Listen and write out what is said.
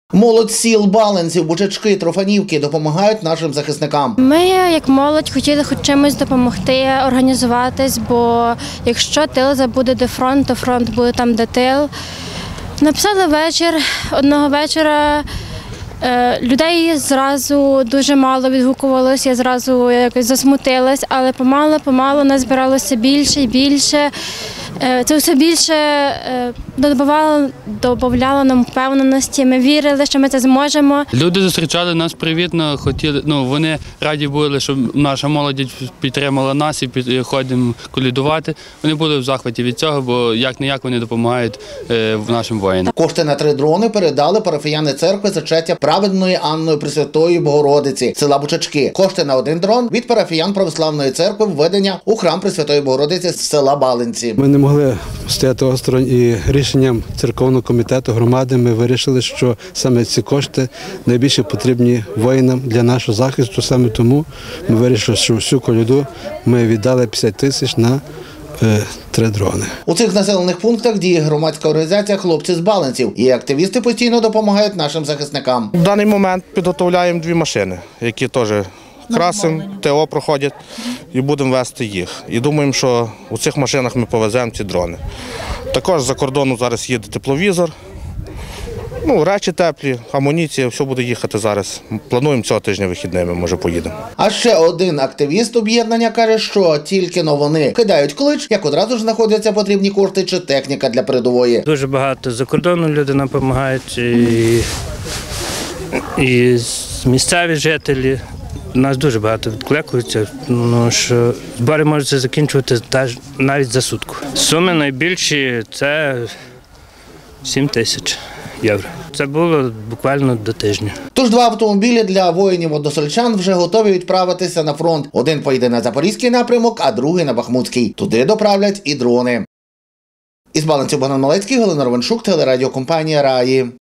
Молодь сіл Баланців, Бучачки, Трофанівки допомагають нашим захисникам. Ми, як молодь, хотіли хоч чимось допомогти, організуватись, бо якщо тил забуде де фронт, то фронт буде там, де тил. Написали вечір, одного вечора людей зразу дуже мало відгукувалося, я зразу якось засмутилась, але помалу нас збиралося більше і більше. Це все більше додавало нам впевненості, ми вірили, що ми це зможемо. Люди зустрічали нас привітно, вони раді були, щоб наша молодь підтримала нас і ходимо колядувати. Вони були в захваті від цього, бо як-не-як вони допомагають нашим воїнам. Кошти на 3 дрони передали парафіяни церкви Зачаття Праведної Анної Пресвятої Богородиці села Бучачки. Кошти на 1 дрон від парафіян Православної церкви введення у храм Пресвятої Богородиці з села Баланці. Ми не могли стояти осторонь, і рішенням церковного комітету громади ми вирішили, що саме ці кошти найбільше потрібні воїнам для нашого захисту. Саме тому ми вирішили, що всю коляду ми віддали 50 тисяч на 3 дрони. У цих населених пунктах діє громадська організація «Хлопці з Баланців», і активісти постійно допомагають нашим захисникам. В даний момент підготовляємо 2 машини, які теж красимо, ТО проходять і будемо вести їх. І думаємо, що у цих машинах ми повеземо ці дрони. Також за кордону зараз їде тепловізор, речі теплі, амуніція, все буде їхати зараз. Плануємо цього тижня вихідними, може поїдемо. А ще один активіст об'єднання каже, що тільки вони кидають клич, як одразу ж знаходяться потрібні кошти чи техніка для передової. Дуже багато за кордону люди нам допомагають, і місцеві жителі. Нас дуже багато відкликуються, що збори можуть закінчувати навіть за сутку. Суми найбільші – це 7 тисяч євро. Це було буквально до тижня. Тож 2 автомобілі для воїнів-односельчан вже готові відправитися на фронт. Один поїде на Запорізький напрямок, а другий на Бахмутський. Туди доправлять і дрони. Із Баланців Богдан Малецький, Галина Ровеншук, телерадіокомпанія «Раї».